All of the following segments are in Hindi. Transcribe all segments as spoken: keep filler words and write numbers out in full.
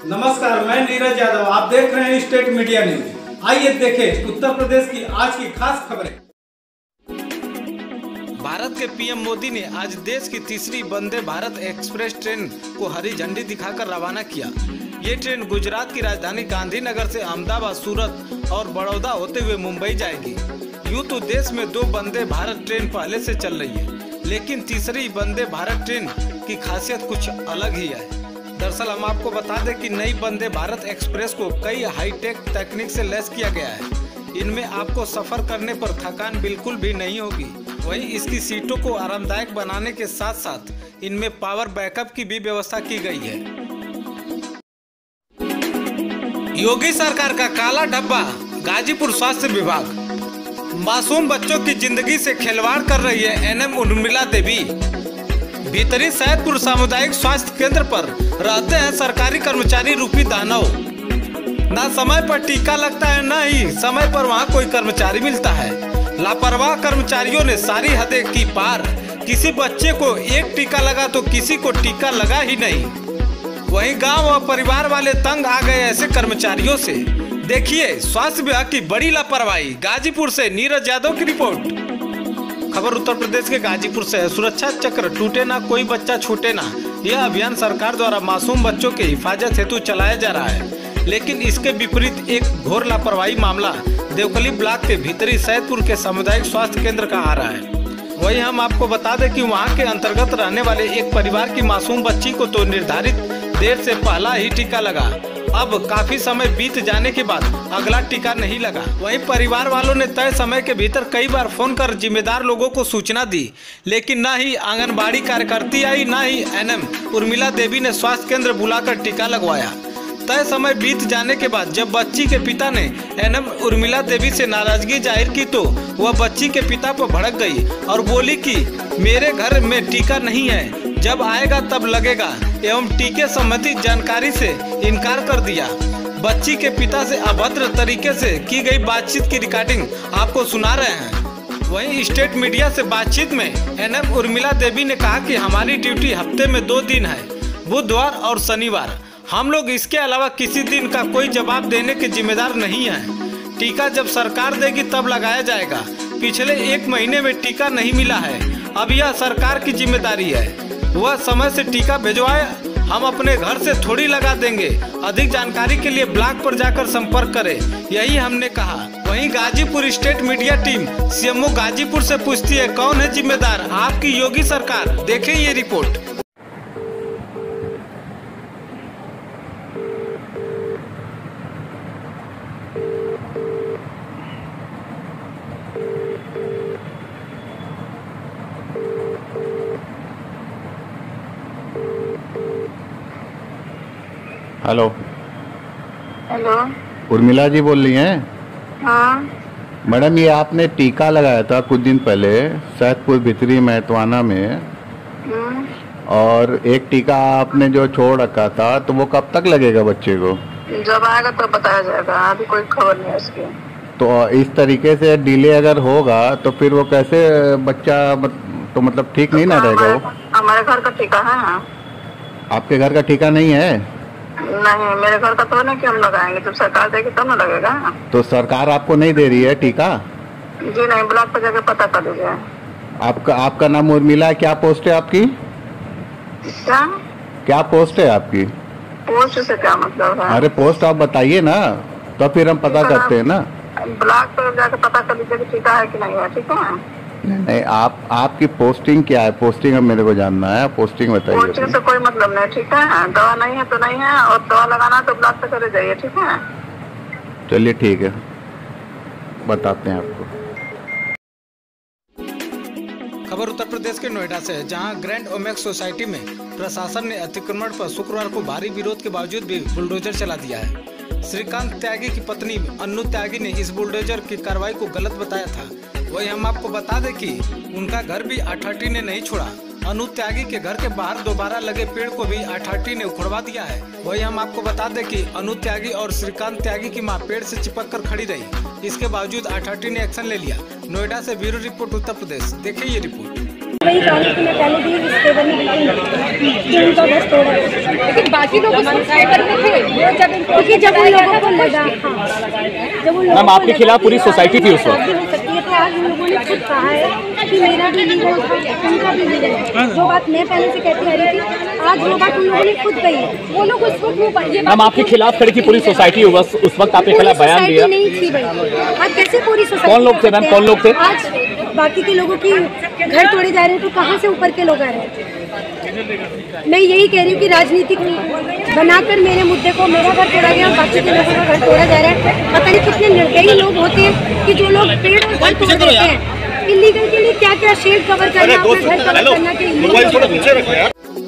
नमस्कार, मैं नीरज यादव। आप देख रहे हैं स्टेट मीडिया न्यूज। आइए देखें उत्तर प्रदेश की आज की खास खबरें। भारत के पीएम मोदी ने आज देश की तीसरी वंदे भारत एक्सप्रेस ट्रेन को हरी झंडी दिखाकर रवाना किया। ये ट्रेन गुजरात की राजधानी गांधीनगर से अहमदाबाद, सूरत और बड़ौदा होते हुए मुंबई जाएगी। यूं तो देश में दो वंदे भारत ट्रेन पहले से चल रही है, लेकिन तीसरी वंदे भारत ट्रेन की खासियत कुछ अलग ही है। दरअसल हम आपको बता दें कि नई वंदे भारत एक्सप्रेस को कई हाईटेक तकनीक से लैस किया गया है। इनमें आपको सफर करने पर थकान बिल्कुल भी नहीं होगी। वहीं इसकी सीटों को आरामदायक बनाने के साथ साथ इनमें पावर बैकअप की भी व्यवस्था की गई है। योगी सरकार का काला डब्बा, गाजीपुर स्वास्थ्य विभाग। मासूम बच्चों की जिंदगी से खिलवाड़ कर रही है एनएम उर्मिला देवी। भीतरी सैदपुर सामुदायिक स्वास्थ्य केंद्र पर रहते हैं सरकारी कर्मचारी रूपी दानव। ना समय पर टीका लगता है, न ही समय पर वहां कोई कर्मचारी मिलता है। लापरवाह कर्मचारियों ने सारी हदें की पार। किसी बच्चे को एक टीका लगा तो किसी को टीका लगा ही नहीं। वहीं गांव और परिवार वाले तंग आ गए ऐसे कर्मचारियों से। देखिए स्वास्थ्य विभाग की बड़ी लापरवाही। गाजीपुर से नीरज यादव की रिपोर्ट। खबर उत्तर प्रदेश के गाजीपुर से है। सुरक्षा चक्र टूटे ना, कोई बच्चा छूटे ना। यह अभियान सरकार द्वारा मासूम बच्चों की हिफाजत हेतु चलाया जा रहा है, लेकिन इसके विपरीत एक घोर लापरवाही मामला देवकली ब्लॉक के भीतरी सैदपुर के सामुदायिक स्वास्थ्य केंद्र का आ रहा है। वहीं हम आपको बता दें कि वहां के अंतर्गत रहने वाले एक परिवार की मासूम बच्ची को तो निर्धारित देर से पहला ही टीका लगा। अब काफी समय बीत जाने के बाद अगला टीका नहीं लगा। वहीं परिवार वालों ने तय समय के भीतर कई बार फोन कर जिम्मेदार लोगों को सूचना दी, लेकिन न ही आंगनबाड़ी कार्यकर्ती आई, न ही एनएम उर्मिला देवी ने स्वास्थ्य केंद्र बुलाकर टीका लगवाया। तय समय बीत जाने के बाद जब बच्ची के पिता ने एनएम उर्मिला देवी से नाराजगी जाहिर की तो वह बच्ची के पिता पर भड़क गई और बोली कि मेरे घर में टीका नहीं है, जब आएगा तब लगेगा, एवं टीके संबंधी जानकारी से इनकार कर दिया। बच्ची के पिता से अभद्र तरीके से की गई बातचीत की रिकॉर्डिंग आपको सुना रहे हैं। वहीं स्टेट मीडिया से बातचीत में एनएम उर्मिला देवी ने कहा कि हमारी ड्यूटी हफ्ते में दो दिन है, बुधवार और शनिवार। हम लोग इसके अलावा किसी दिन का कोई जवाब देने के जिम्मेदार नहीं है। टीका जब सरकार देगी तब लगाया जाएगा। पिछले एक महीने में टीका नहीं मिला है, अब यह सरकार की जिम्मेदारी है। वह समय से टीका भिजवाए, हम अपने घर से थोड़ी लगा देंगे। अधिक जानकारी के लिए ब्लॉक पर जाकर संपर्क करें, यही हमने कहा। वहीं Ghazipur state media team CMO Ghazipur से पूछती है, कौन है जिम्मेदार? आपकी योगी सरकार। देखें ये report. Hello hello, Urmila ji बोल रही हैं? हाँ मैडम, ये आपने टीका लगाया था कुछ दिन पहले सैदपुर भीतरी महतवाना में, हम्म, और एक टीका आपने जो छोड़ रखा था, तो वो कब तक लगेगा बच्चे को? जब आएगा तो बताया जाएगा, अभी कोई खबर नहीं है इसकी। तो इस तरीके से डिले अगर होगा तो फिर वो कैसे बच्चा मत, तो मतलब ठीक नहीं ना रहेगा वो? हमारे घर का टीका है ना। आपके घर का टीका नहीं है? नहीं, मेरे घर का तो नहीं कि हम लगाएंगे, जब सरकार देगी तब ना लगेगा। तो सरकार आपको नहीं दे रही है टीका? जी नहीं, ब्लॉक पर जाके पता कर लीजिए। आपका आपका नाम उर्मिला है, क्या पोस्ट है आपकी? क्या क्या पोस्ट है आपकी? पोस्ट से क्या मतलब है? अरे पोस्ट आप बताइए ना, तो फिर हम पता करते हैं ना। ब्लॉक पर जाके पता कर लीजिए कि टीका है कि नहीं है। ठीक है? नहीं, आप आपकी पोस्टिंग क्या है? पोस्टिंग अब मेरे को जानना है, पोस्टिंग बताइए। पोस्टिंग से कोई मतलब नहीं। ठीक है, दवा नहीं है तो नहीं है, और दवा लगाना तो ब्लॉक पे चले जाइए। ठीक है, चलिए ठीक है, बताते हैं आपको। खबर उत्तर प्रदेश के नोएडा से है, जहां ग्रैंड ओमेक्स सोसाइटी में प्रशासन ने अतिक्रमण पर शुक्रवार को भारी विरोध के बावजूद भी बुलडोजर चला दिया है। श्रीकांत त्यागी की पत्नी अन्नू त्यागी ने इस बुलडोजर की कार्रवाई को गलत बताया था। वही हम आपको बता दें कि उनका घर भी अथॉरिटी ने नहीं छोड़ा। अनु त्यागी के घर के बाहर दोबारा लगे पेड़ को भी अथॉरिटी ने उखड़वा दिया है। वही हम आपको बता दें कि अनु त्यागी और श्रीकांत त्यागी की मां पेड़ से चिपक कर खड़ी रही। इसके बावजूद अथॉरिटी ने एक्शन ले लिया। नोएडा से ब्यूरो रिपोर्ट उत्तर प्रदेश। देखिए ये रिपोर्ट। वही कहानी कि मैं पहले भी इस पेपर में बिल्कुल उनका बस तोड़ा, लेकिन बाकी लोग उस पेपर में थे जब क्योंकि जब उन लोगों को लगा, हाँ जब उन मैम आपके खिलाफ पूरी सोसाइटी थी उस वक्त। हो सकती है, तो आज उन लोगों ने खुद कहा है कि मेरा भी लीगल था, उनका भी लीगल है। जो बात मैं पहले से कहती आ रही थी, आज वो बात उन लोगों ने खुद कही है। वो लोग उस वक्त मैम आपके खिलाफ खड़ी थी पूरी सोसाइटी, उस वक्त आपके खिलाफ बयान दिया नहीं थी भाई। आज कैसे पूरी सोसाइटी? कौन लोग थे मैम, कौन लोग थे? आज बाकी के लोगों की घर तोड़े जा रहे हैं, तो कहाँ से ऊपर के लोग आ रहे हैं? मैं यही कह रही हूँ कि राजनीतिक बनाकर मेरे मुद्दे को, मेरा घर तोड़ा गया और बाकी के लोगों का घर तोड़ा जा रहा है। पता नहीं कितने निर्दयी लोग होते हैं कि जो लोग पेड़ और घर तोड़ देते हैं। इलीगल के लिए क्या क्या शेड कवर करना, अपना घर कवर करना के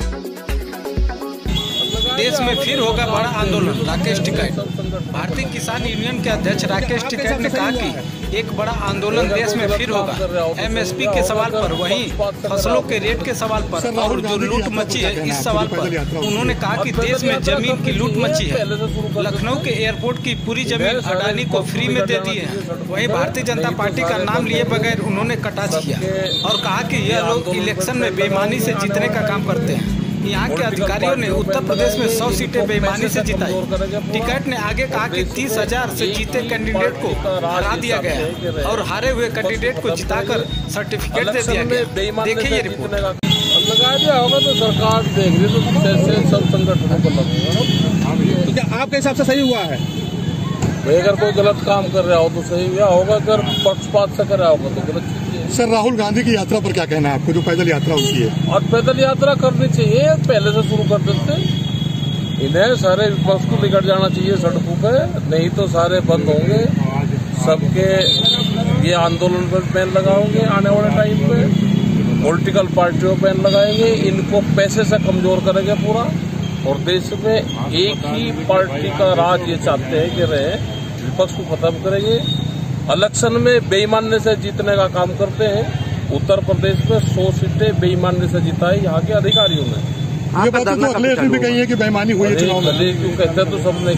देश में फिर होगा बड़ा आंदोलन, राकेश टिकैत। भारतीय किसान यूनियन के अध्यक्ष राकेश टिकैत ने कहा कि एक बड़ा आंदोलन देश में फिर होगा एमएसपी के सवाल पर, वहीं फसलों के रेट के सवाल पर और जो लूट मची है इस सवाल पर। उन्होंने कहा कि देश में जमीन की लूट मची है। लखनऊ के एयरपोर्ट की पूरी जमीन अडानी को फ्री में दे दी है। वहीं भारतीय जनता पार्टी का नाम लिए बगैर उन्होंने कटाक्ष किया और कहा कि यह लोग इलेक्शन में बेईमानी से जीतने का काम करते हैं। यहाँ के अधिकारियों ने उत्तर प्रदेश में सौ सीटें बेईमानी से जिताई। टिकैत ने आगे कहा कि तीस हजार से जीते कैंडिडेट को हरा दिया गया और हारे हुए कैंडिडेट को जिताकर सर्टिफिकेट दे दिया गया। देखिए ये रिपोर्ट। लगा दिया होगा तो सरकार देख रही तो जैसे सब संगठनों को लगेगा। क्या आपके हिसाब से सही हुआ है? भाई अगर कोई गलत काम कर रहा हो तो सही हुआ होगा, अगर पक्षपात से कर रहा होगा तो गलत। सर राहुल गांधी की यात्रा पर क्या कहना है आपको, जो पैदल यात्रा उनकी है? और पैदल यात्रा करनी चाहिए, पहले से शुरू कर देते। इन्हें सारे विपक्ष को निकट जाना चाहिए सड़कों पे, नहीं तो सारे बंद होंगे। सबके ये आंदोलन पर बैन लगाओगे आने वाले टाइम पे, पॉलिटिकल पार्टियों पर बैन लगाएंगे, इनको पैसे से कमजोर करेंगे पूरा। और देश में एक ही पार्टी का राज ये चाहते हैं कि रहे, विपक्ष को खत्म करेंगे। इलेक्शन में बेईमानी से जीतने का काम करते हैं। उत्तर प्रदेश में सौ सीटें बेईमानी से जिताई यहाँ के अधिकारियों ने। ये बात तो अखिलेश ने भी कही है कि बेईमानी हुई है चुनाव में। क्यों कहते तो सबने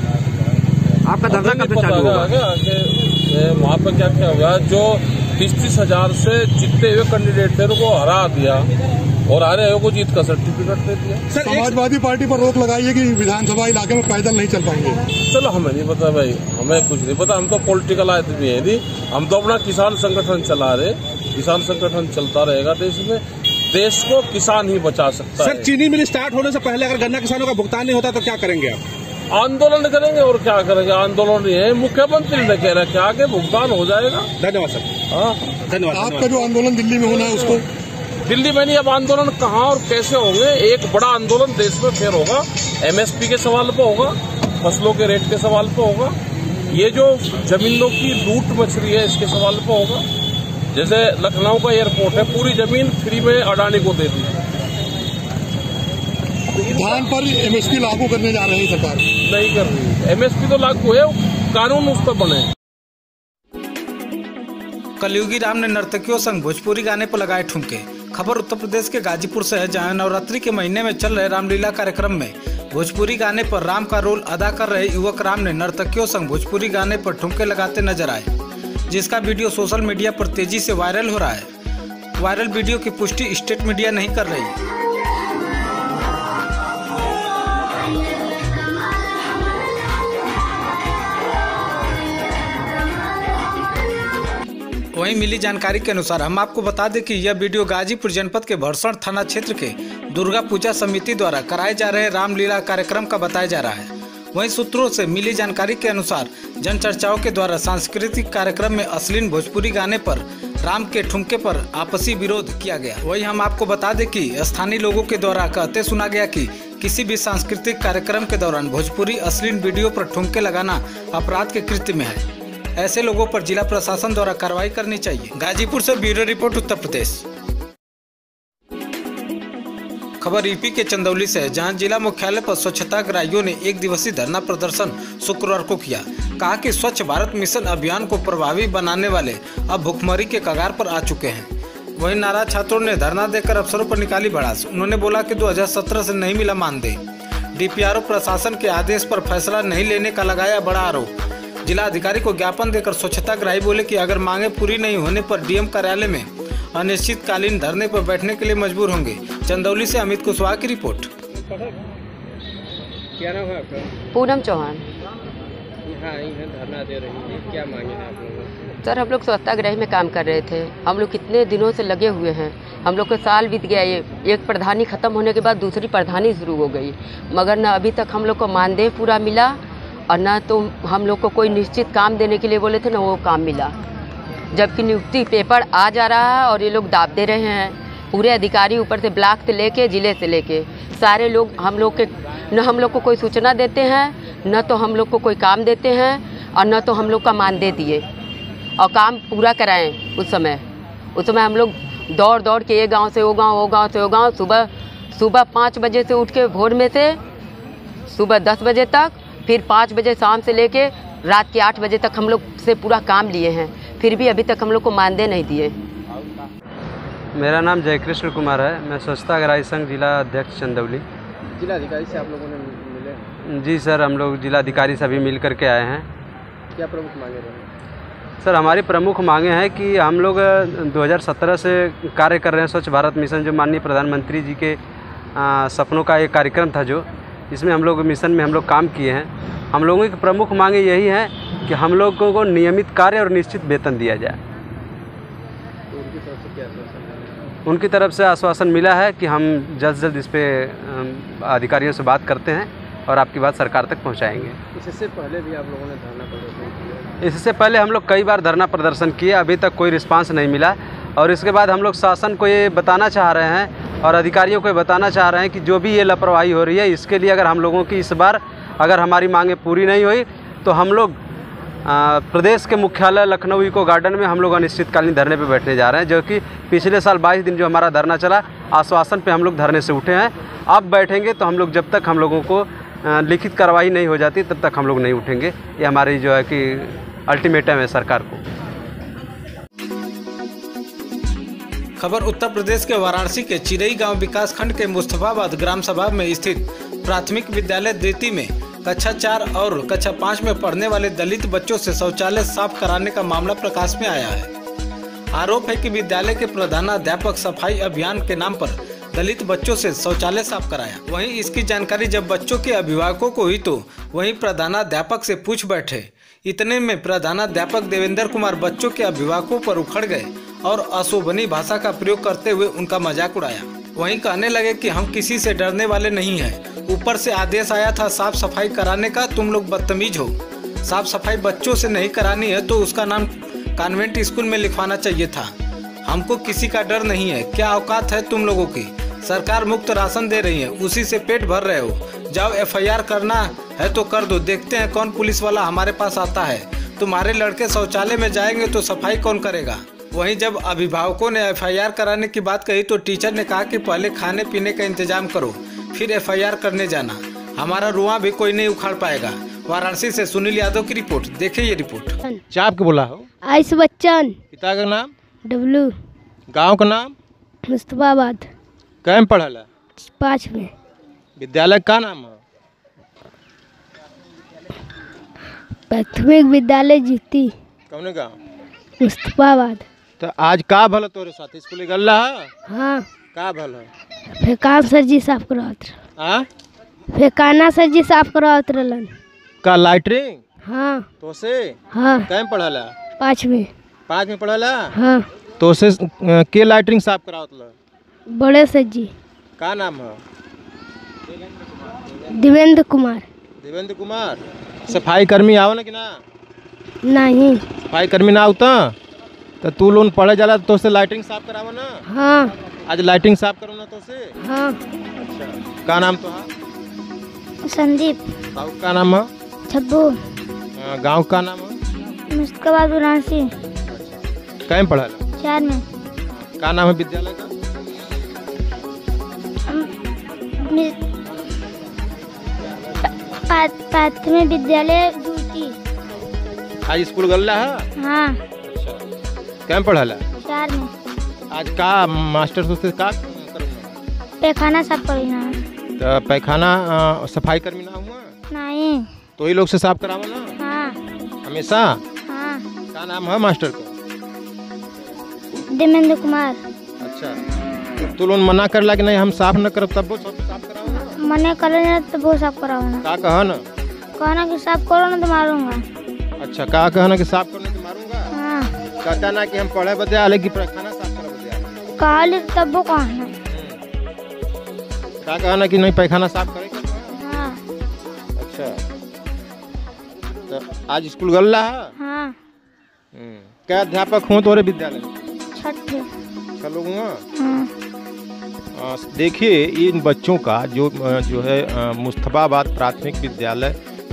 कही। आपका धरना कब से चालू होगा? आगे वहाँ पे क्या क्या हुआ, जो तीस तीस हजार से जीते हुए कैंडिडेट थे उनको हरा दिया और हारे हुए को जीत का सर्टिफिकेट दे दिया। समाजवादी पार्टी पर रोक लगाई है कि विधानसभा इलाके में पैदल नहीं चल पाएंगे। चलो हमें नहीं पता भाई, हमें कुछ नहीं पता। हम तो पॉलिटिकल आदमी है नहीं, हम तो अपना किसान संगठन चला रहे। किसान संगठन चलता रहेगा देश में, देश को किसान ही बचा सकता है। सर चीनी मिल स्टार्ट होने से पहले अगर गन्ना किसानों का भुगतान नहीं होता तो क्या करेंगे आप? आंदोलन करेंगे और क्या करेंगे। आंदोलन ये है, मुख्यमंत्री ने कह रहा है कि आगे भुगतान हो जाएगा। धन्यवाद सर। हाँ धन्यवाद। आपका जो आंदोलन दिल्ली में होना है उसको दिल्ली में नहीं, अब आंदोलन कहाँ और कैसे होंगे। एक बड़ा आंदोलन देश में फिर होगा, एमएसपी के सवाल पर होगा, फसलों के रेट के सवाल पर होगा, ये जो जमीनों की लूट मच रही है इसके सवाल पर होगा। जैसे लखनऊ का एयरपोर्ट है, पूरी जमीन फ्री में अडानी को दे दी। धान पर एमएसपी लागू करने जा रही है सरकार, नहीं कर रही। एमएसपी तो लागू है, कानून उस पर बने। कलयुगी राम ने नर्तकियों संग भोजपुरी गाने पर लगाए ठुमके। खबर उत्तर प्रदेश के गाजीपुर से है, जहां नवरात्रि के महीने में चल रहे रामलीला कार्यक्रम में भोजपुरी गाने पर राम का रोल अदा कर रहे युवक राम ने नर्तकियों संग भोजपुरी गाने पर ठुमके लगाते नजर आए, जिसका वीडियो सोशल मीडिया पर तेजी से वायरल हो रहा है। वायरल वीडियो की पुष्टि स्टेट मीडिया नहीं कर रही। वहीं मिली जानकारी के अनुसार हम आपको बता दें कि यह वीडियो गाजीपुर जनपद के भरसण थाना क्षेत्र के दुर्गा पूजा समिति द्वारा कराए जा रहे रामलीला कार्यक्रम का बताया जा रहा है। वहीं सूत्रों से मिली जानकारी के अनुसार जनचर्चाओं के द्वारा सांस्कृतिक कार्यक्रम में अश्लील भोजपुरी गाने पर राम के ठुमके पर आपसी विरोध किया गया। वहीं हम आपको बता दें कि स्थानीय लोगों के द्वारा कहते सुना गया कि किसी भी सांस्कृतिक कार्यक्रम के दौरान भोजपुरी अश्लील वीडियो पर ठुमके लगाना अपराध के कृत्य में है। ऐसे लोगों पर जिला प्रशासन द्वारा कार्रवाई करनी चाहिए। गाजीपुर से ब्यूरो रिपोर्ट, उत्तर प्रदेश। खबर यूपी के चंदौली से है, जहां जिला मुख्यालय पर स्वच्छताग्राहियों ने एक दिवसीय धरना प्रदर्शन शुक्रवार को किया। कहा कि स्वच्छ भारत मिशन अभियान को प्रभावी बनाने वाले अब भुखमरी के कगार पर आ चुके हैं। वहीं नाराज छात्रों ने धरना देकर अफसरों पर निकाली भड़ास। उन्होंने बोला कि दो हज़ार सत्रह से नहीं मिला मानदेय। डीपीआरओ प्रशासन के आदेश पर फैसला नहीं लेने का लगाया बड़ा आरोप। जिला अधिकारी को ज्ञापन देकर स्वच्छताग्राही बोले कि अगर मांगे पूरी नहीं होने पर डीएम कार्यालय में अनिश्चितकालीन धरने पर बैठने के लिए मजबूर होंगे। चंदौली से अमित कुशवाहा की रिपोर्ट। क्या नाम है आपका? पूनम चौहान। यहाँ आई हैं, धरना दे रही है, क्या मांगे हैं आप लोगों? सर, हम लोग सत्याग्रह में काम कर रहे थे। हम लोग कितने दिनों से लगे हुए हैं। हम लोग को साल बीत गया, ये एक प्रधानी खत्म होने के बाद दूसरी प्रधानी शुरू हो गई, मगर न अभी तक हम लोग को मानदेय पूरा मिला और न तो हम लोग को कोई निश्चित काम देने के लिए बोले थे, न वो काम मिला। जबकि नियुक्ति पेपर आ जा रहा है और ये लोग दाब दे रहे हैं। पूरे अधिकारी ऊपर से ब्लॉक से लेके जिले से लेके सारे लोग हम लोग के न हम लोग को कोई सूचना देते हैं, न तो हम लोग को कोई काम देते हैं और न तो हम लोग का मानदेय दिए और काम पूरा कराएं। उस समय उस समय हम लोग दौड़ दौड़ के ये गांव से वो गांव, वो गांव से वो गांव, सुबह सुबह पाँच बजे से उठ के भोर में से सुबह दस बजे तक, फिर पाँच बजे शाम से लेके रात के आठ बजे तक हम लोग से पूरा काम लिए हैं, फिर भी अभी तक हम लोग को मानदेय नहीं दिए। मेरा नाम जयकृष्ण कुमार है। मैं स्वच्छता अग्रही संघ जिला अध्यक्ष चंदौली। जिला अधिकारी से आप लोगों ने मिले? जी सर, हम लोग जिला अधिकारी से अभी मिल करके आए हैं। क्या प्रमुख मांगे रहे? सर, हमारी प्रमुख मांगे हैं कि हम लोग दो हज़ार सत्रह से कार्य कर रहे हैं स्वच्छ भारत मिशन, जो माननीय प्रधानमंत्री जी के आ, सपनों का एक कार्यक्रम था, जो इसमें हम लोग मिशन में हम लोग काम किए हैं। हम लोगों की प्रमुख मांगे यही है कि हम लोगों को नियमित कार्य और निश्चित वेतन दिया जाए। तो उनकी तरफ से क्या आश्वासन है? उनकी तरफ से आश्वासन मिला है कि हम जल्द से जल्द इस पर अधिकारियों से बात करते हैं और आपकी बात सरकार तक पहुंचाएंगे। इससे पहले भी आप लोगों ने धरना प्रदर्शन किया? इससे पहले हम लोग कई बार धरना प्रदर्शन किए, अभी तक कोई रिस्पांस नहीं मिला। और इसके बाद हम लोग शासन को ये बताना चाह रहे हैं और अधिकारियों को ये बताना चाह रहे हैं कि जो भी ये लापरवाही हो रही है, इसके लिए अगर हम लोगों की इस बार अगर हमारी मांगें पूरी नहीं हुई तो हम लोग आ, प्रदेश के मुख्यालय लखनऊ इको गार्डन में हम लोग अनिश्चितकालीन धरने पे बैठने जा रहे हैं। जो कि पिछले साल बाईस दिन जो हमारा धरना चला, आश्वासन पे हम लोग धरने से उठे हैं। अब बैठेंगे तो हम लोग जब तक हम लोगों को आ, लिखित कार्रवाई नहीं हो जाती तब तक हम लोग नहीं उठेंगे। ये हमारी जो है कि अल्टीमेटम है सरकार को। खबर उत्तर प्रदेश के वाराणसी के चिरई गांव विकास खंड के मुस्तफाबाद ग्राम सभा में स्थित प्राथमिक विद्यालय द्वितीय में कक्षा चार और कक्षा पाँच में पढ़ने वाले दलित बच्चों से शौचालय साफ कराने का मामला प्रकाश में आया है। आरोप है कि विद्यालय के प्रधानाध्यापक सफाई अभियान के नाम पर दलित बच्चों से शौचालय साफ कराया। वहीं इसकी जानकारी जब बच्चों के अभिभावकों को हुई तो वहीं प्रधानाध्यापक से पूछ बैठे। इतने में प्रधानाध्यापक देवेंद्र कुमार बच्चों के अभिभावकों पर उखड़ गए और अशोभनीय भाषा का प्रयोग करते हुए उनका मजाक उड़ाया। वहीं कहने लगे कि हम किसी से डरने वाले नहीं हैं। ऊपर से आदेश आया था साफ सफाई कराने का, तुम लोग बदतमीज हो। साफ सफाई बच्चों से नहीं करानी है तो उसका नाम कॉन्वेंट स्कूल में लिखवाना चाहिए था। हमको किसी का डर नहीं है। क्या औकात है तुम लोगों की? सरकार मुफ्त राशन दे रही है, उसी से पेट भर रहे हो। जाओ एफ आई आर करना है तो कर दो, देखते हैं कौन पुलिस वाला हमारे पास आता है। तुम्हारे लड़के शौचालय में जाएंगे तो सफाई कौन करेगा? वहीं जब अभिभावकों ने एफ आई आर कराने की बात कही तो टीचर ने कहा कि पहले खाने पीने का इंतजाम करो, फिर एफ आई आर करने जाना। हमारा रुआं भी कोई नहीं उखाड़ पाएगा। वाराणसी से सुनील यादव की रिपोर्ट। देखिए ये रिपोर्ट। चाप के बोला हो? आयुष बच्चन। पिता का नाम? डब्लू। गांव का नाम? मुस्तफाबाद। कैम पढ़ला? पाँच में। विद्यालय का नाम है? प्राथमिक विद्यालय जीती। कौन गाँव? मुस्तफाबाद। तो आज का भल तोरे साथ स्कूल गल रहा? हाँ। का भल? फेकान सर जी साफ करवात। हाँ? फेकाना सर जी साफ करवात रहलन। का लाइटरिंग? हाँ। तो से? हाँ। कैम पढ़ला? पाँच में। पाँच में पढ़ला? हाँ। तो से के लाइटरिंग साफ करावत ला? बड़े सर जी। का नाम है? देवेंद्र कुमार। देवेंद्र कुमार। सफाई कर्मी आओ ना कि ना? नहीं। सफाई कर्मी ना होता तो तू लोन पढ़े जाला तो से लाइटिंग साफ करावो ना? हाँ। आज लाइटिंग साफ करो ना तो से? हाँ। अच्छा, का नाम तो है? संदीप। गाँव का नाम है? छब्बू। गाँव का नाम है? मुस्तफाबाद वाराणसी। कैम पढ़ा? चार में। का नाम है विद्यालय का? प्राथमिक विद्यालय दूती। आज स्कूल गल्ला है? हाँ। अच्छा, कैम पढ़ला? चार में। आज का मास्टर सोचते का पैखाना साफ करना। तो पैखाना सफाई कर्मी ना हुआ? नहीं। तो ही लोग से साफ करावो ना? हाँ। हमेशा? हाँ। का नाम है मास्टर का? देवेंद्र कुमार। अच्छा, तो तू लोग मना करला कि नहीं हम साफ न करब तब वो सब साफ कराओ ना। मना करे ना तो वो साफ कराओ ना। का कहा ना? कहना कि साफ करो ना तो मारूंगा। अच्छा, का कहना कि साफ करने तो मारूंगा? हाँ। कहता ना कि हम पढ़े बदे आले की पैखाना साफ करे बदे आले। कहले तब वो कहना। का कहना कि नहीं पैखाना साफ करे? हाँ। अच्छा, तो आज स्कूल गल रहा है? हाँ। क्या अध्यापक हो तोरे विद्यालय? छठे। चलो हाँ। देखिए इन बच्चों का जो जो है मुस्तफाबाद प्राथमिक विद्यालय।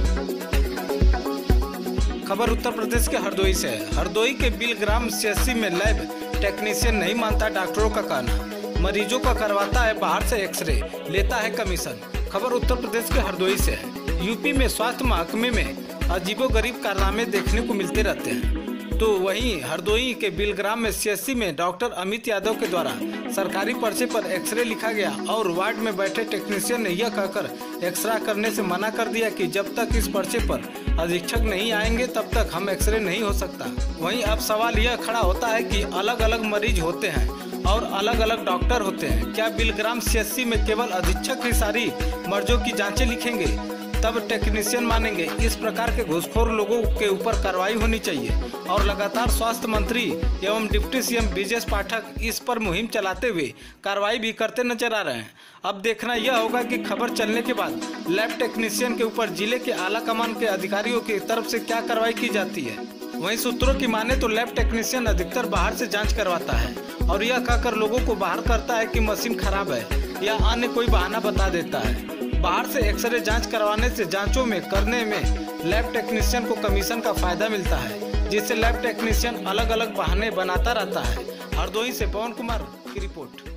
खबर उत्तर प्रदेश के हरदोई से है। हरदोई के बिलग्राम सीएचसी में लैब टेक्नीशियन नहीं मानता डॉक्टरों का कहना। मरीजों का करवाता है बाहर से एक्सरे, लेता है कमीशन। खबर उत्तर प्रदेश के हरदोई से है। यूपी में स्वास्थ्य महकमे में अजीबोगरीब कारनामे देखने को मिलते रहते हैं। तो वहीं हरदोई के बिलग्राम में सीएचसी में डॉक्टर अमित यादव के द्वारा सरकारी पर्चे पर एक्सरे लिखा गया और वार्ड में बैठे टेक्नीशियन ने यह कहकर एक्सरे करने से मना कर दिया कि जब तक इस पर्चे पर अधीक्षक नहीं आएंगे तब तक हम एक्सरे नहीं हो सकता। वहीं अब सवाल यह खड़ा होता है कि अलग अलग मरीज होते हैं और अलग अलग डॉक्टर होते हैं। क्या बिलग्राम सीएचसी में केवल अधीक्षक ही सारी मर्जों की जाँचें लिखेंगे तब टेक्नीशियन मानेंगे? इस प्रकार के घूसखोर लोगों के ऊपर कार्रवाई होनी चाहिए। और लगातार स्वास्थ्य मंत्री एवं डिप्टी सीएम ब्रिजेश पाठक इस पर मुहिम चलाते हुए कार्रवाई भी करते नजर आ रहे हैं। अब देखना यह होगा कि खबर चलने के बाद लैब टेक्नीशियन के ऊपर जिले के आला कमान के अधिकारियों की तरफ से क्या कार्रवाई की जाती है। वहीं सूत्रों की माने तो लैब टेक्नीशियन अधिकतर बाहर से जाँच करवाता है और यह कहकर लोगों को बाहर करता है कि मशीन खराब है या अन्य कोई बहाना बता देता है। बाहर से एक्सरे जांच करवाने से जांचों में करने में लैब टेक्नीशियन को कमीशन का फायदा मिलता है, जिससे लैब टेक्नीशियन अलग अलग बहाने बनाता रहता है। हरदोई से पवन कुमार की रिपोर्ट।